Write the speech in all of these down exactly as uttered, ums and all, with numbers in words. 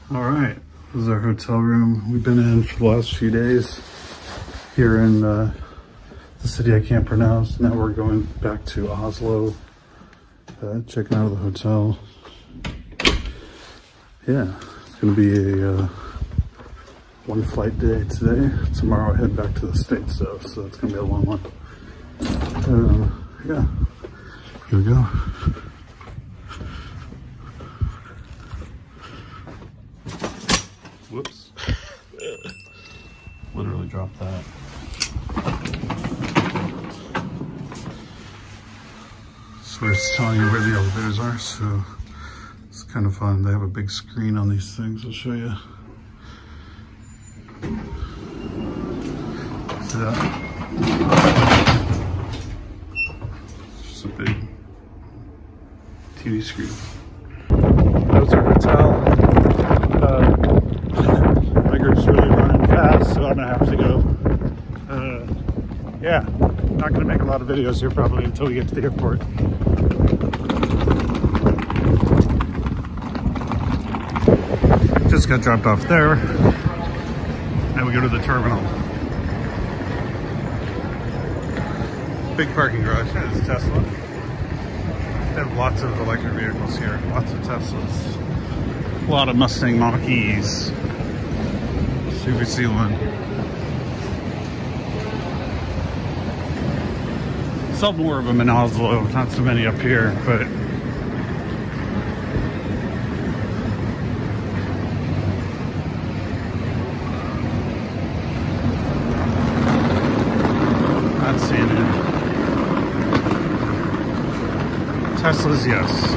All right, this is our hotel room. We've been in for the last few days here in uh, the city I can't pronounce. Now we're going back to Oslo, uh, checking out of the hotel. Yeah, it's gonna be a uh, one flight day today. Tomorrow I head back to the States though, so it's gonna be a long one. Um, yeah, here we go. Whoops. Literally dropped that. So it's telling you where the elevators are, so it's kind of fun. They have a big screen on these things. I'll show you. See that? It's just a big T V screen. That was our hotel. Uh, my group's really running fast, so I'm gonna have to go. Uh, yeah, not gonna make a lot of videos here probably until we get to the airport. Just got dropped off there. Now we go to the terminal. Big parking garage. There's Tesla. They have lots of electric vehicles here. Lots of Teslas. A lot of Mustang Mach-E's. So you can see one. Saw more of them in Oslo, not so many up here, but not seeing it. Teslas, yes.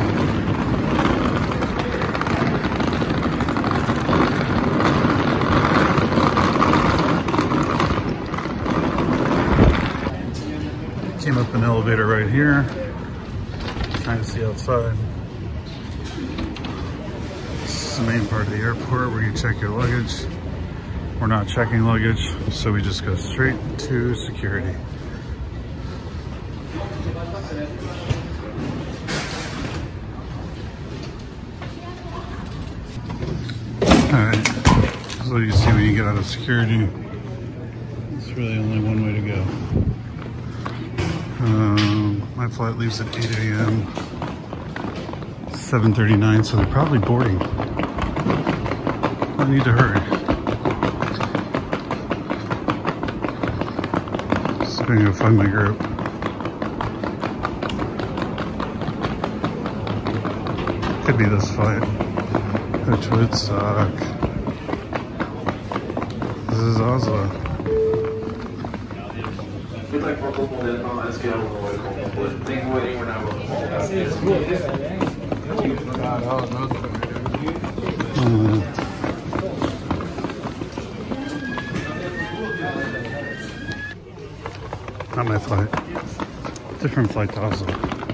Came up an elevator right here. Trying to see outside. This is the main part of the airport where you check your luggage. We're not checking luggage, so we just go straight to security. Alright, so you see when you get out of security, it's really only one way to go. Um, my flight leaves at eight A M seven thirty-nine, so they're probably boarding. I need to hurry. Just gonna go find my group. Could be this flight, which would suck. This is Oslo. Mm. Not my flight. Different flight to Oslo.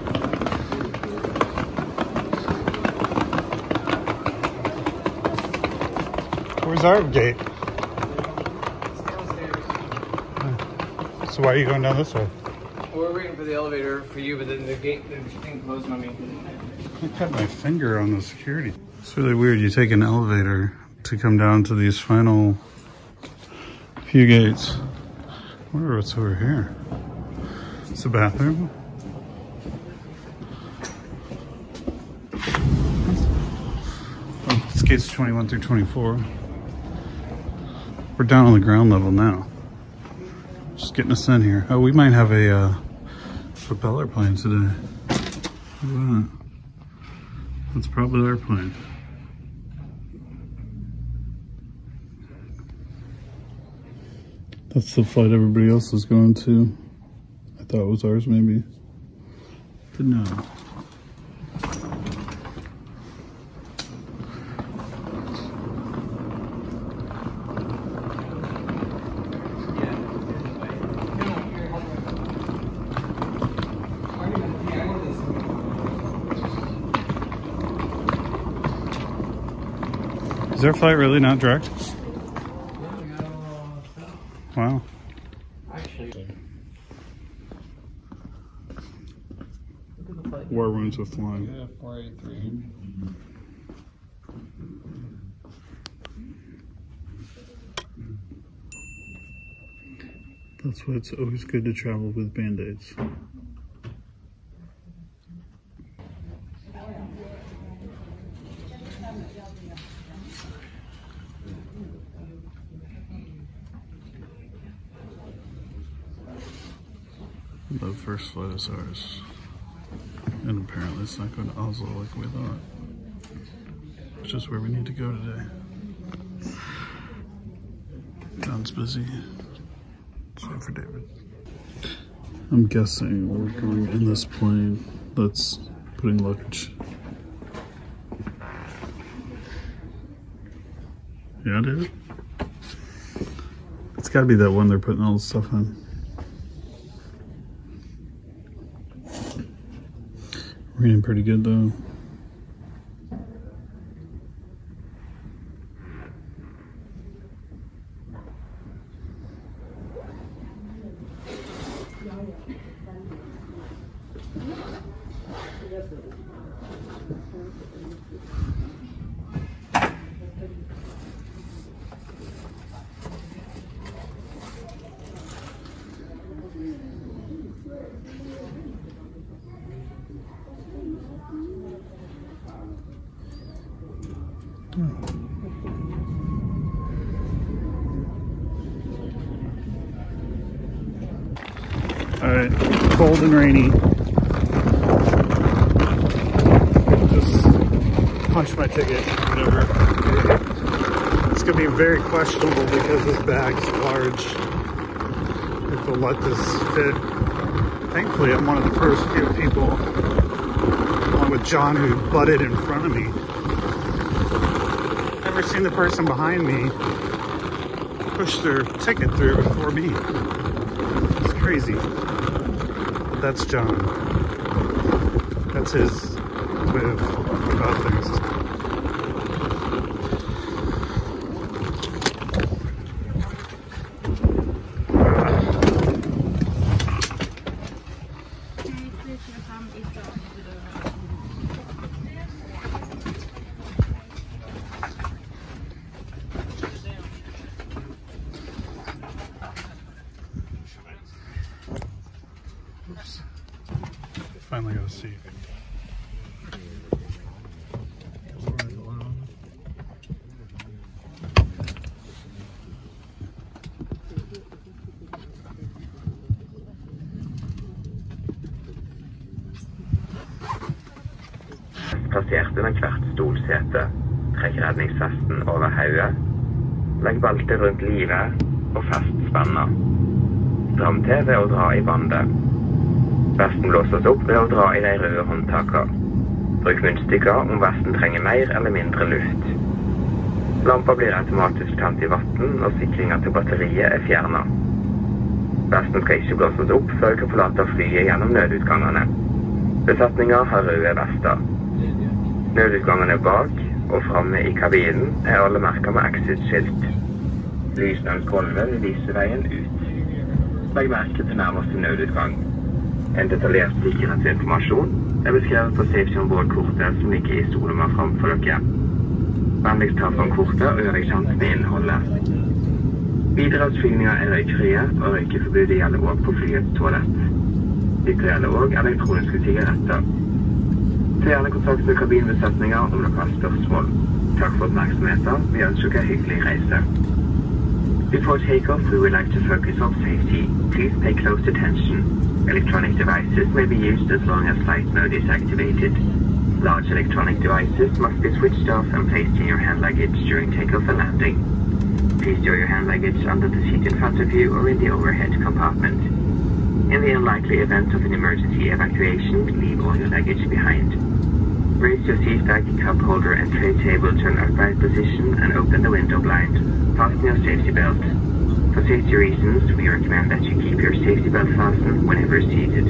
Where's our gate? So why are you going down this way? Well, we're waiting for the elevator for you, but then the gate, the thing closed on me. I cut my finger on the security. It's really weird. You take an elevator to come down to these final few gates. I wonder what's over here. It's a bathroom. Oh, it's gates twenty-one through twenty-four. We're down on the ground level now. Just getting us in here. Oh, we might have a uh, propeller plane today. Look at that. That's probably our plane. That's the flight everybody else is going to. I thought it was ours, maybe. Didn't know. Is their flight really not direct? Wow. Actually, War Wounds of Flying. Yeah, four eighty-three. That's why it's always good to travel with Band-Aids. The first flight is ours. And apparently it's not going to Oslo like we thought. Which is where we need to go today. John's busy. Same for David. I'm guessing we're going in this plane that's putting luggage. Yeah, David? It's gotta be that one they're putting all the stuff in. Reading pretty good though. Alright, cold and rainy. Just punch my ticket, whatever. It's gonna be very questionable because this bag's large. If they'll let this fit. Thankfully, I'm one of the first few people, along with John, who butted in front of me. Never seen the person behind me push their ticket through before me. It's crazy. That's John. That's his way of about things. Oops. Finally got a seat. Plassert under hvert stolsete. Trekk redningsvesten over hodet. Legg beltet rundt livet og fest spenna. Stram til ved å dra i bandet. Vesten blåses opp ved å dra i de røde håndtakene. Bruk munnstykker om vesten trenger mer eller mindre luft. Lampa blir automatisk tent i vatten når sikringen til batteriet er fjernet. Vesten skal ikke blåses opp før vi kan forlate flyet gjennom nødutgangene. Besetninger har røde vester. Nødutgangene bak og framme i kabinen er alle merket med exit-skilt. Lysene langs gulvet vil vise veien ut. Legg merke til nærmeste nødutgang. En detaljert sikkerhetsinformasjon er beskrevet på Safety On Board-kortet som ligger i stolen framfor dere. Vennligst ta fram kortet og gjør deg kjent med innholdet. Bidragsflygninger er røykfrie, og røykeforbudet gjelder også på flyets toalett. Dette gjelder også elektroniske sigaretter. Ta gjerne kontakt med kabinbesetninger om dere har spørsmål. Takk for oppmerksomheten. Vi ønsker dere hyggelig reise. Before takeoff, we would like to focus on safety. Please pay close attention. Electronic devices may be used as long as flight mode is activated. Large electronic devices must be switched off and placed in your hand luggage during takeoff and landing. Please store your hand luggage under the seat in front of you or in the overhead compartment. In the unlikely event of an emergency evacuation, leave all your luggage behind. Raise your seat bag, cup holder and tray table to an upright position and open the window blind. Fasten your safety belt. For safety reasons, we recommend that you keep your safety belt fastened whenever seated.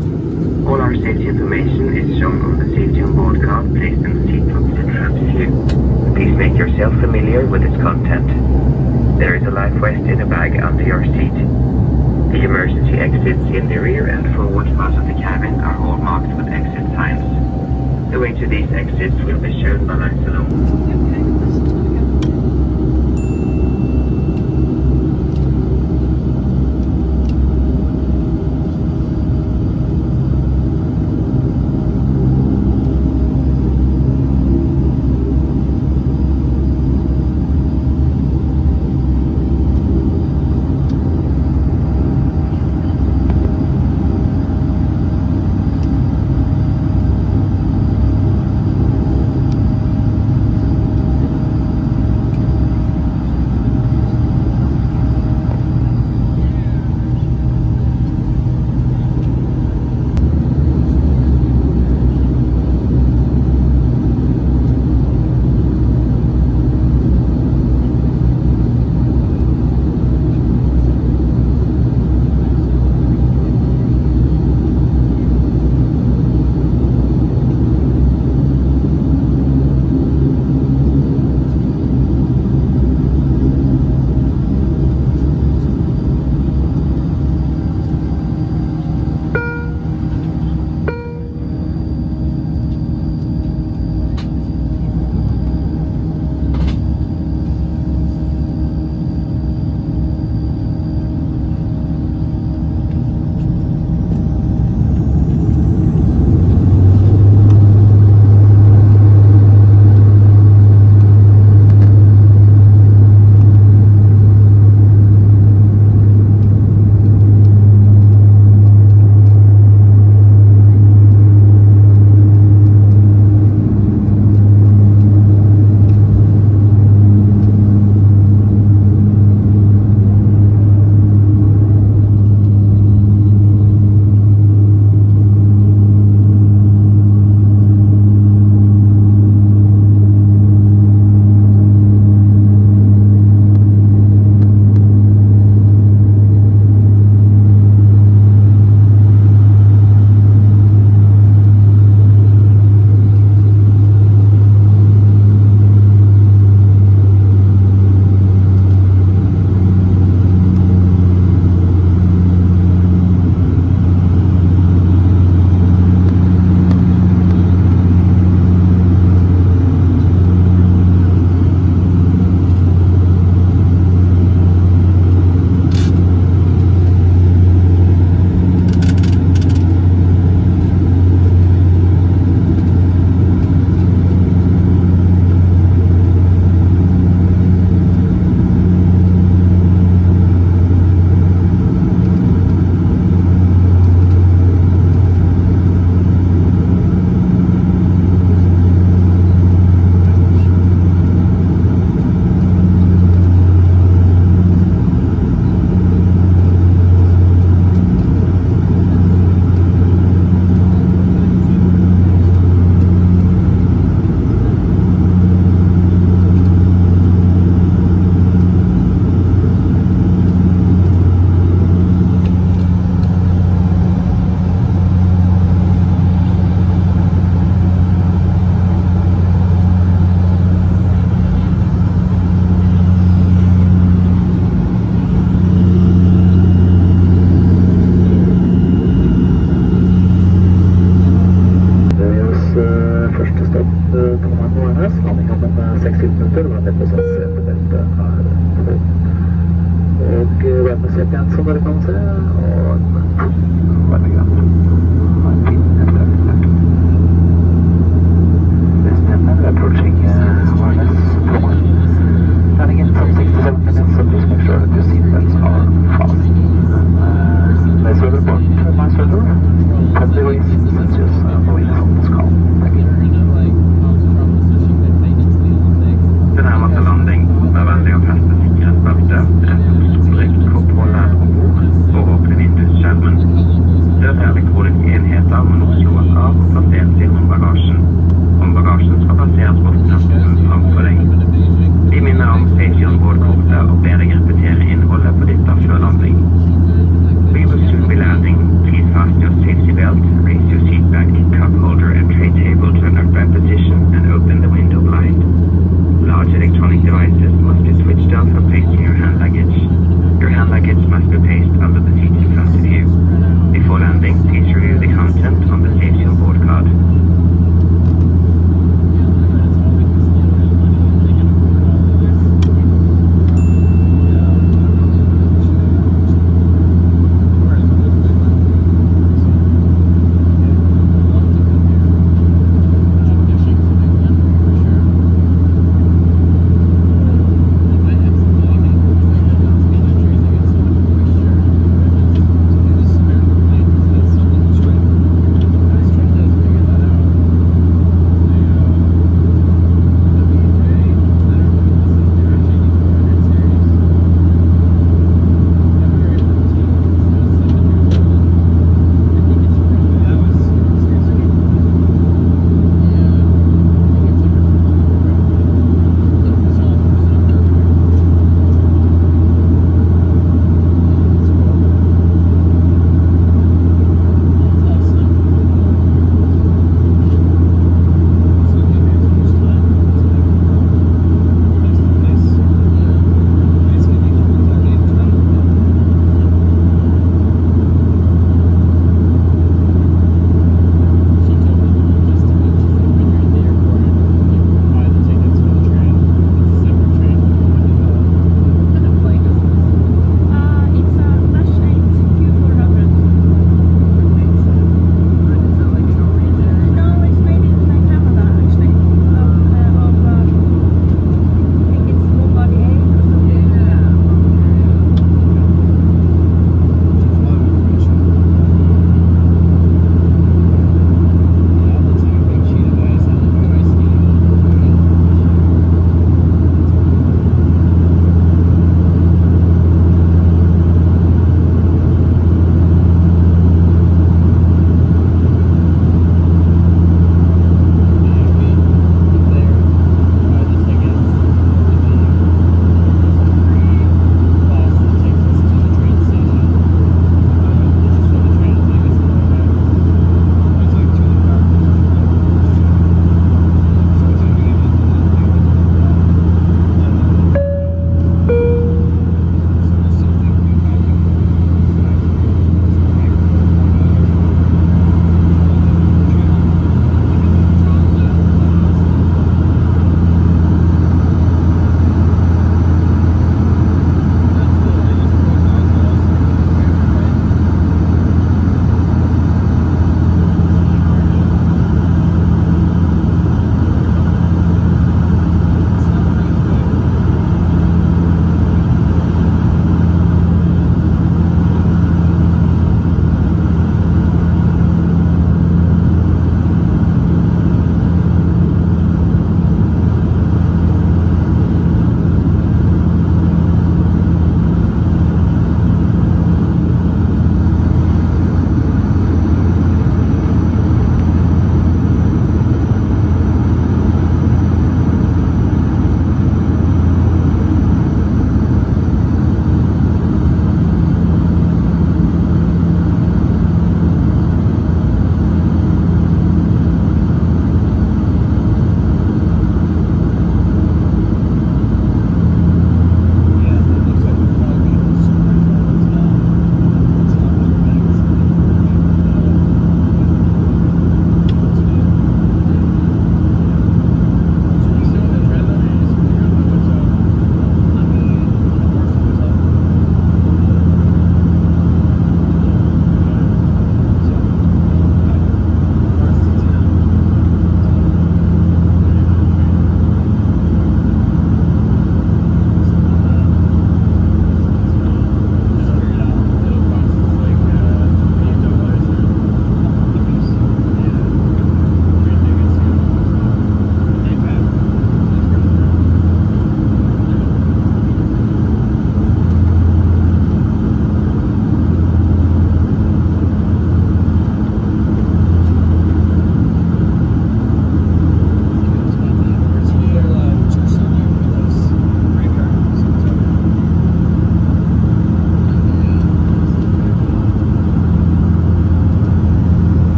All our safety information is shown on the Safety On Board card placed in the seat pocket in front of you. Please make yourself familiar with its content. There is a life vest in a bag under your seat. The emergency exits in the rear and forward part of the cabin are all marked with exit signs. The way to these exits will be shown by lights alone. sextio minuter var det på sånn setebelte her på. Og vær på setet igjen, som dere kan se, og veldig greit. Ha en fin etterøkt. Resten er approaching wireless program. Running in some sixty-seven minutes, so please make sure that your seatbelts are fast. My server port, my server, ten degrees Celsius, uh, moving from this call. Thank you. Den nærmeste landing er vennlig å feste sikkerhetsbeltet, strykt kontroller ombord og åpne vindusskjermen. Dette er elektronisk enhet.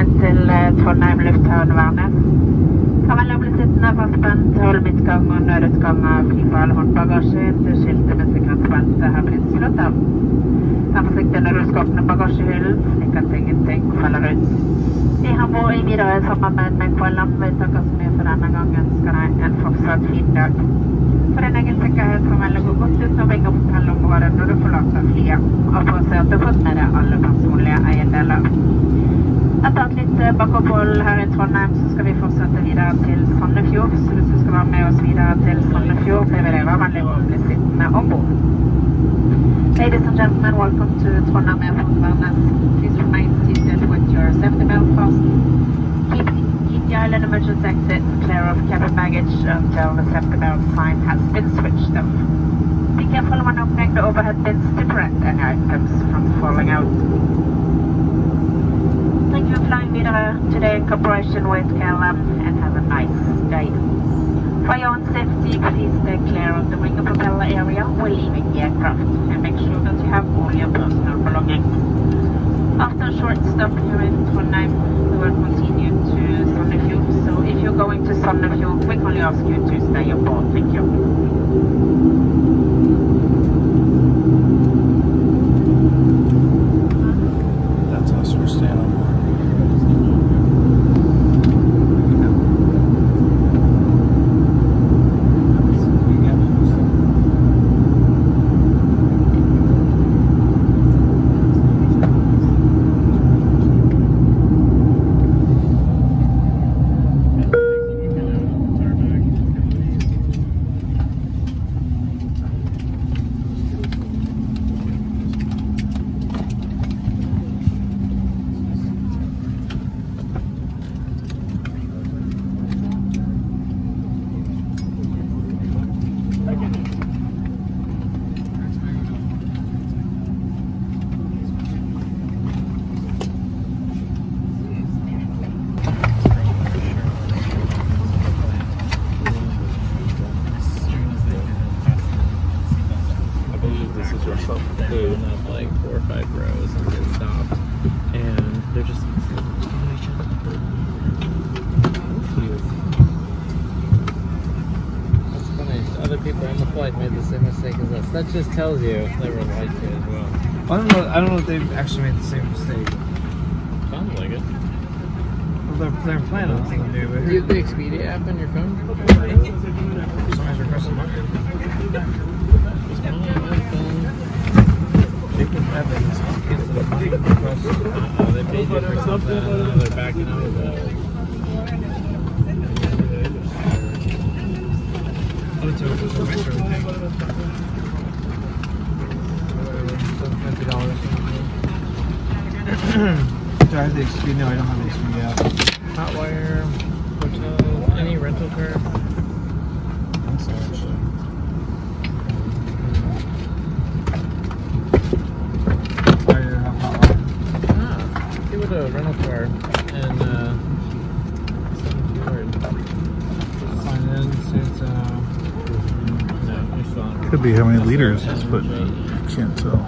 velkommen til Trondheim lufthavn Værnes. Kan vel bli sittende fastspent, hold midtgang og nødutgang av flyfarlig håndbagasje til skiltet med sikkerhetsbelte har blitt slått av. Vær forsiktig når du skal åpne bagasjehyllen, slik at ingenting faller ut. I Hamburg i videre samarbeid med K L M vil takke så mye for denne gangen. Skal deg en fortsatt fin dag. For din egen sikkerhet kan vel gå godt ut og ringe opp hotellområdet når du forlater flyet, og for å se at du har fått med deg alle personlige eiendeler. Etter et litt bakopphold her i Trondheim så skal vi fortsette videre til Sandefjord, så hvis du skal være med oss videre til Sandefjord, blir vi det være veldig å bli sittende ombord. Ladies and gentlemen, welcome to Trondheim Airport Værnes. Please remain seated with your safety belt fastened. Keep, keep the island emergency exit clear of cabin baggage until the safety belt sign has been switched off. Be careful when opening the overhead bins to prevent any items from falling out. Thank you for flying videre today in cooperation with K L M and have a nice day. For your own safety, please stay clear of the wing and propeller area while leaving the aircraft and make sure that you have all your personal belongings. After a short stop here in Trondheim, we will continue to Sandefjord, so if you're going to Sandefjord, we kindly ask you to stay aboard. Thank you. That's us, we're staying on board. Food and have like four or five rows and get stopped, and they're just That's funny. Other people on the flight made the same mistake as us. That just tells you they were lied to as well. I don't know. I don't know if they've actually made the same mistake. Sounds like it. Well, they're, they're planning on something new. But Do you have the Expedia app on your phone? somebody's requesting money. They can have it. Cancel the money request. Uh, they paid you for something, and now they're backing out of it. Oh, it's a, it's a retro thing. fifty dollars. Do I have the Expedia? No, I don't have the Expedia app. Hotwire, hotel, any rental car? I'm sorry, actually. I have Hotwire. Ah, see what a rental car and uh, Sign in, see it's uh. no, it's not. Could be how many liters it's put in. Can't tell.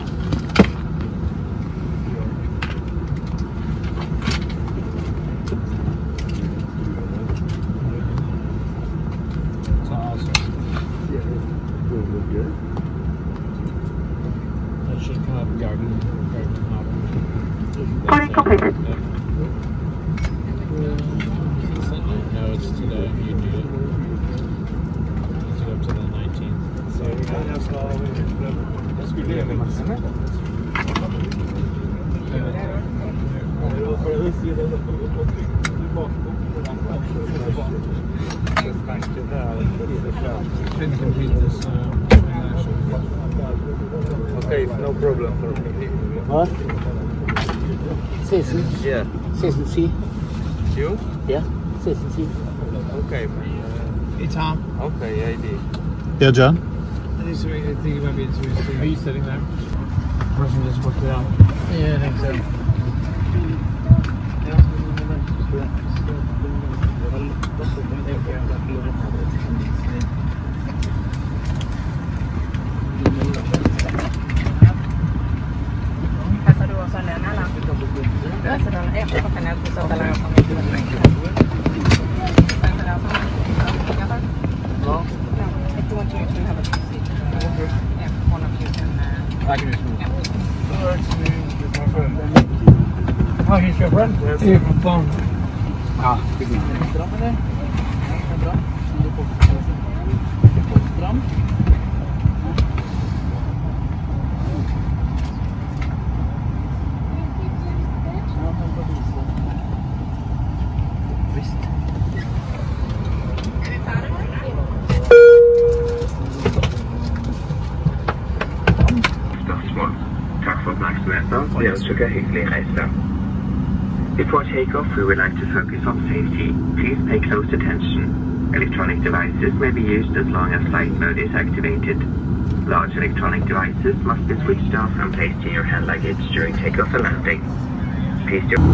It's awesome. That should come up garden, garden hopper. Boarding completed. No, it's today. You do it. It's up to the nineteenth. So Didn't complete this uh, transaction. Okay, no problem for me. What? Citizen? Yeah. Citizency? You? Yeah, citizency. Okay, man. Hey Tom. Uh, okay, I did. Yeah, John? I think, so, I think you might be into his are you sitting there? person just worked it out. Yeah, I think so. Resten av e-posten kan jag inte sätta Fy faen. Ja, det blir Stram, eller? Ja, det er bra. Litt på- Stram. Ja, men på vise. Visst. Spørsmål. Takk for oppmerksomheten. Vi ønsker dere hyggelig reise. Before takeoff, we would like to focus on safety. Please pay close attention. Electronic devices may be used as long as flight mode is activated. Large electronic devices must be switched off and placed in your hand luggage during takeoff and landing. Please do.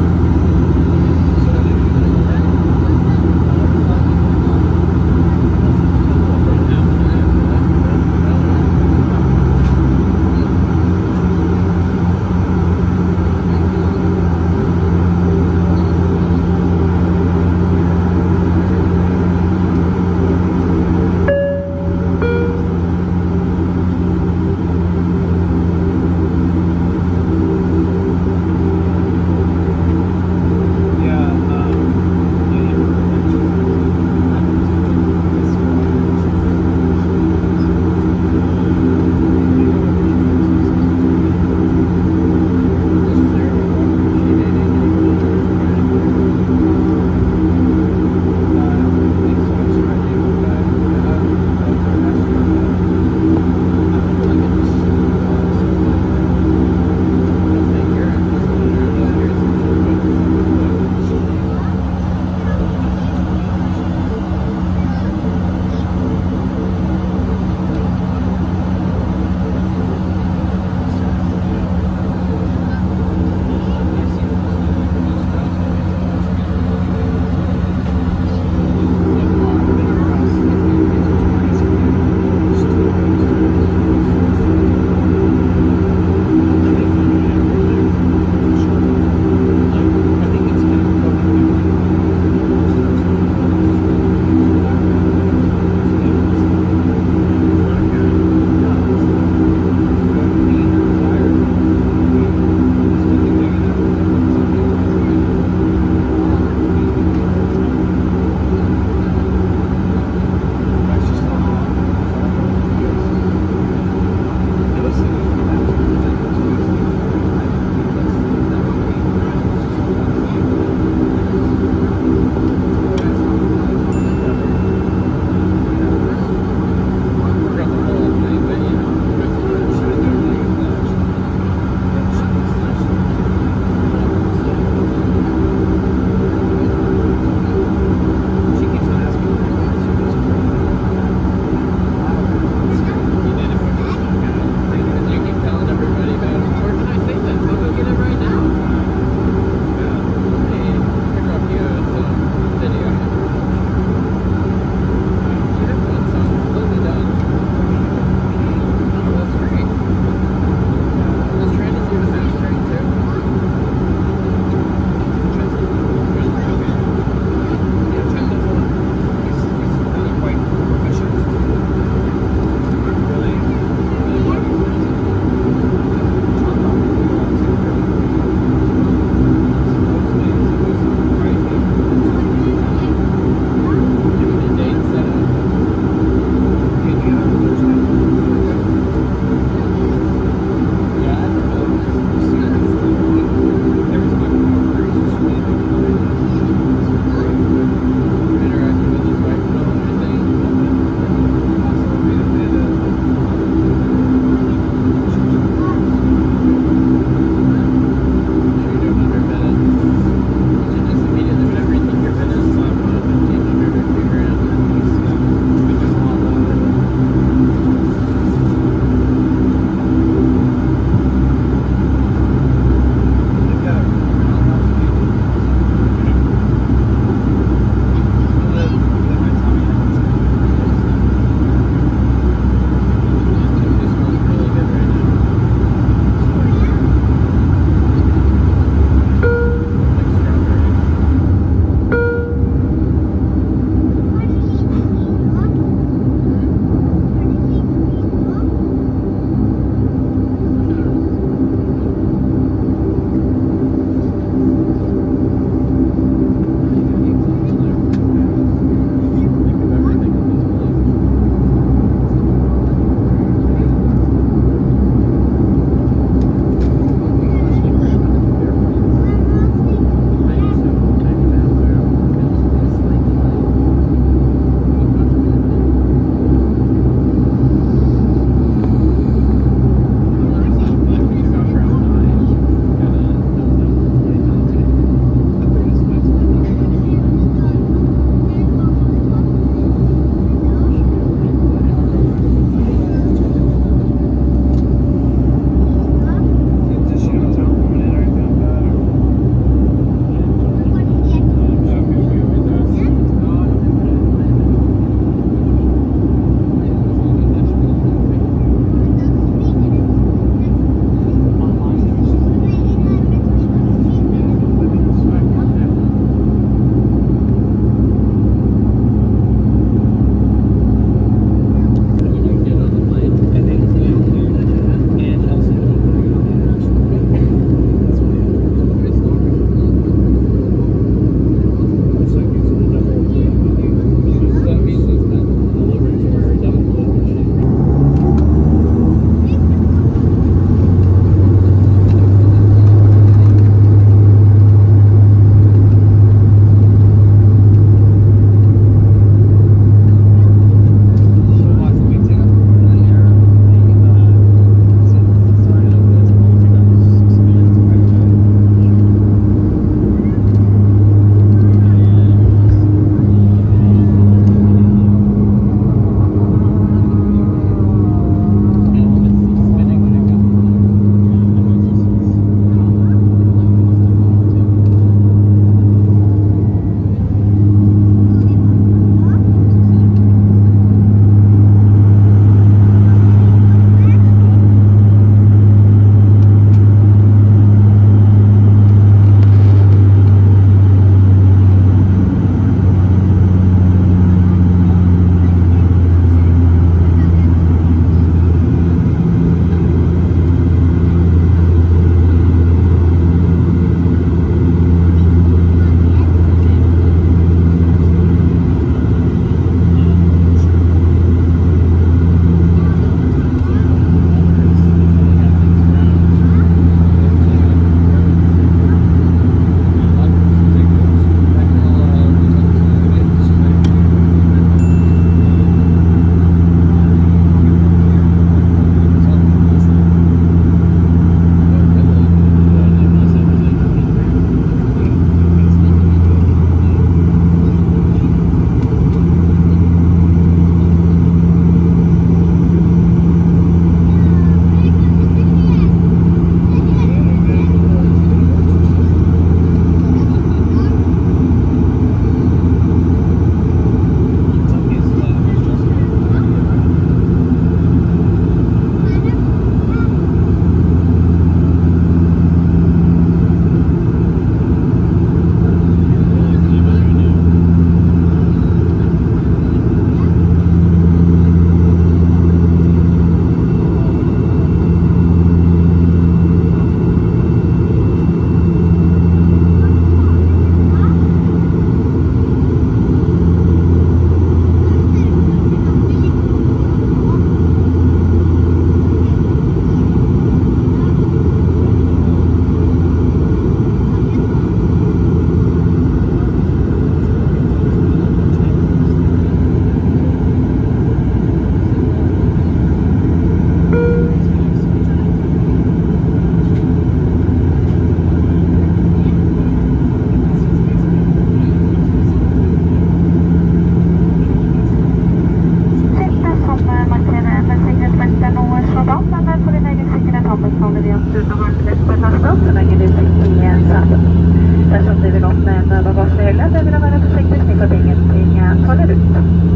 hylle. Det vill jag vara försiktigt med att ingenting faller ut.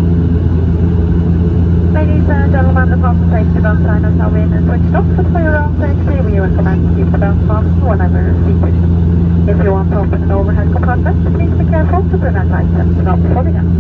Ladies and gentlemen, the fasten safety belt sign has now been switched off. For your own safety, we recommend to keep the belt fastened whenever seated. If you want to open an overhead compartment, please be careful to prevent items from falling out.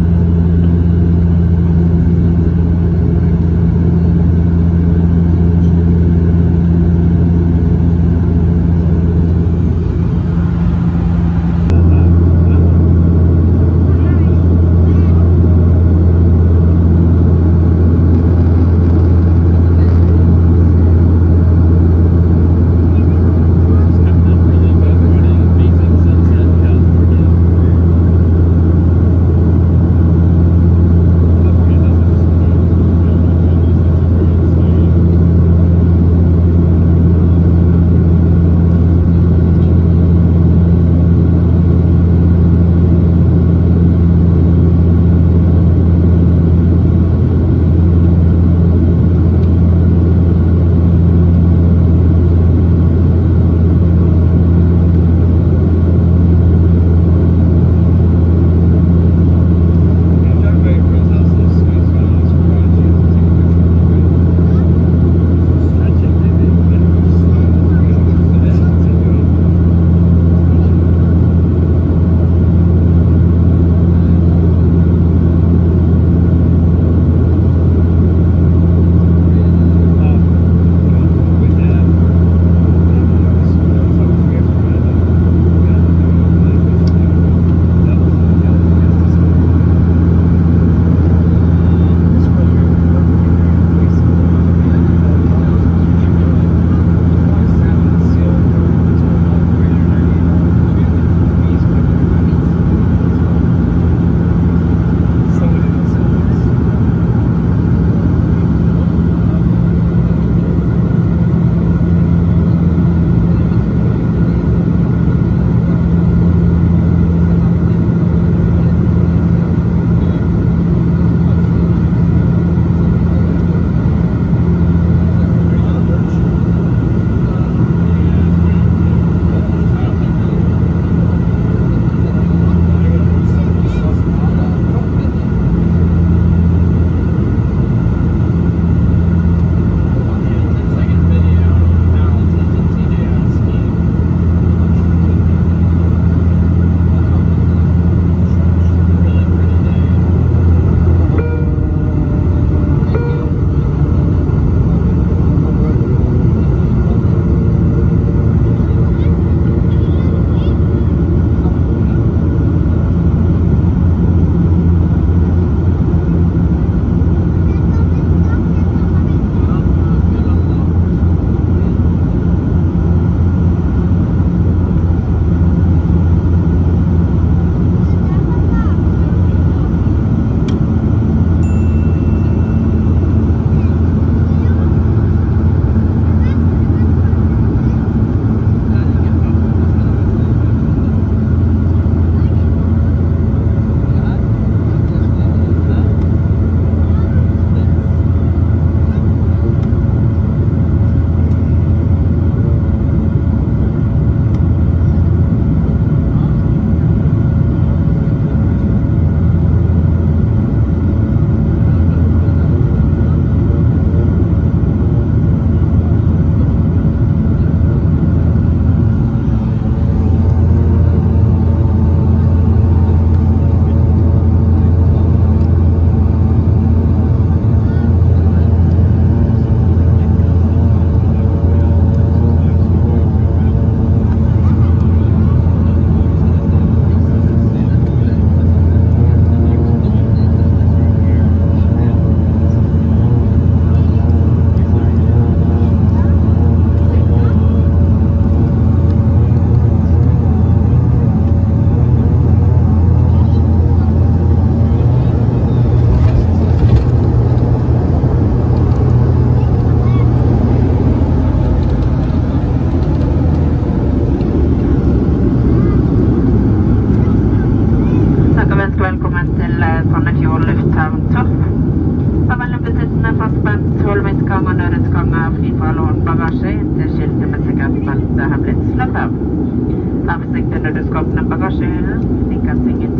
Avsikten när du ska öppna bagagehyllan, tänk att ingen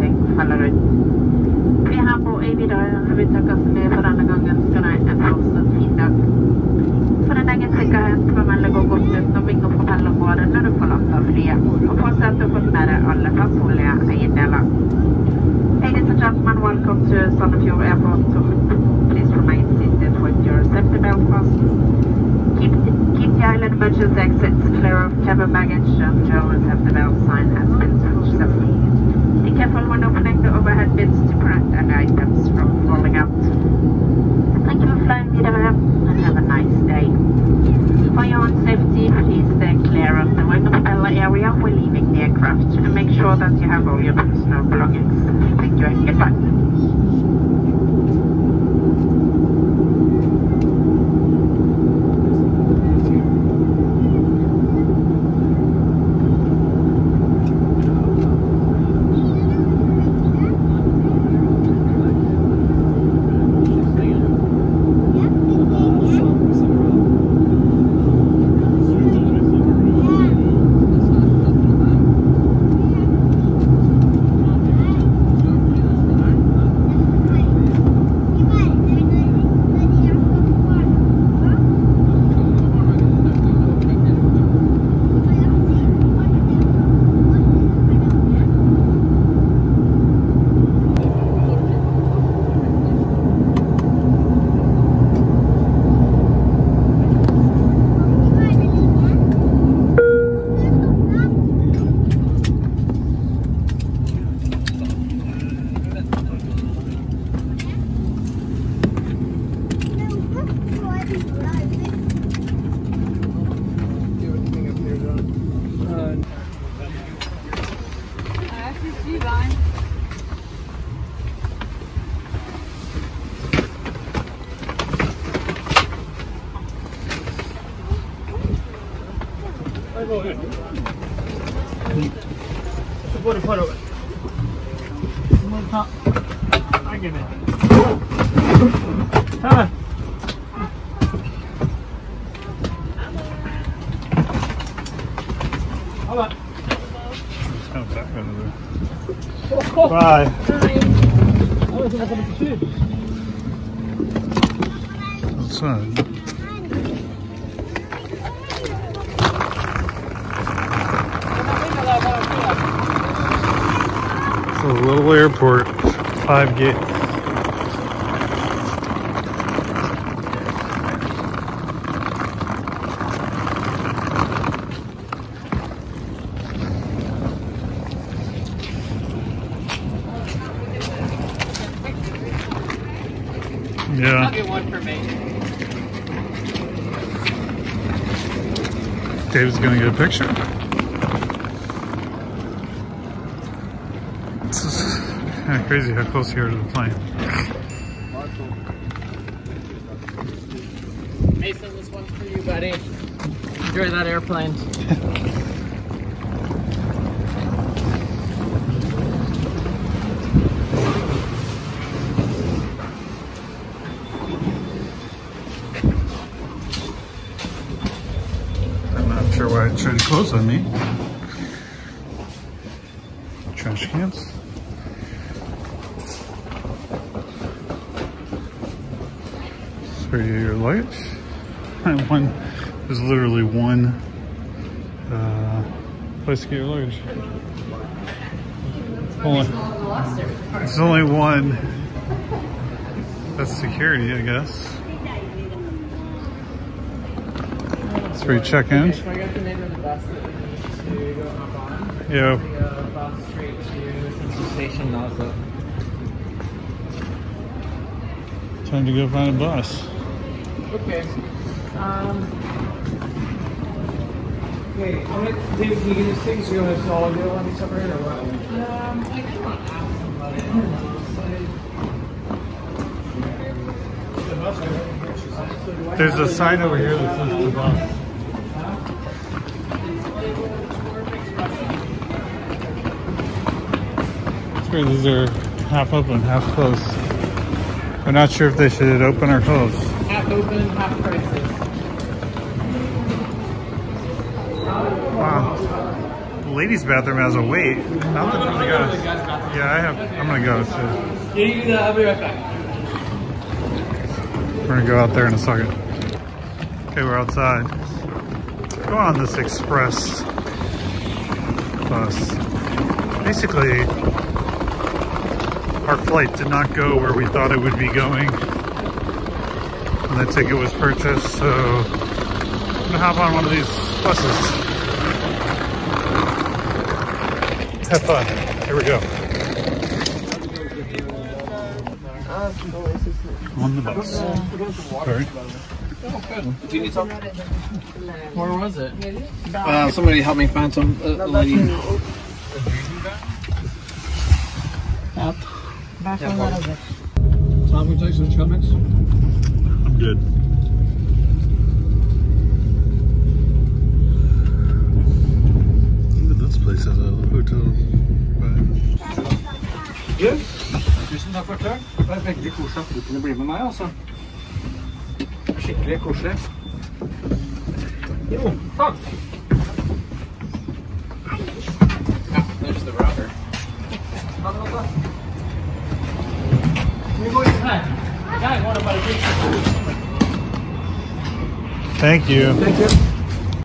emergency exits clear of cabin baggage and journals have the bell sign has been switched off. Be careful when opening the overhead bins to prevent any items from falling out. Thank you for flying Widerøe and have a nice day. For your own safety, please stay clear of the wing propeller area when leaving the aircraft and make sure that you have all your personal belongings. Thank you and goodbye. Så får du forover. Så må du ta eggen min. Her. Ha det. Bye. Outside. It's a little airport, five gates. Yeah. I'll get one for me. Dave's gonna get a picture. It's kind of crazy how close you are to the plane. Mason, this one's for you, buddy. Enjoy that airplane. Sure why it tried to close on me. Trash cans. So your lights. One, there's literally one uh, place to get your luggage. Only, there's only one. That's security, I guess. That's where you check in. So I got the name of the bus that we need to go hop on. Yeah. We go bus straight to Central Station Oslo. Time to go find a bus. Okay. Um. Okay. I'm gonna, David, can you get this thing so you want us to all go on separate or what? Um. I just want to ask somebody. The bus over here. There's a sign over here that says the bus. These are half open, half closed. I'm not sure if they should open or close. Half open, half prices. Wow. The ladies' bathroom has a wait. Not that I'm gonna go. Yeah, I have. I'm gonna go too. Yeah, you do that. I'll be right back. We're gonna go out there in a second. Okay, we're outside. Go on this express bus. Basically, our flight did not go where we thought it would be going when the ticket was purchased, so gonna hop on one of these buses. Have fun. Here we go. On the bus. Sorry. Do you need some? Where was it? Uh, somebody help me find some. Uh, lady. Up. Tom, would you like some comments? I'm good. Even this place has a hotel vibe. Du, tusen takk for turen. Det var veldig koselig at du kunne bli med meg, altså. Skikkelig koselig. Jo, takk! Ja, there's the router. Ha det godt, da. Vi går inn her. Der var det bare litt. Thank you. Thank you.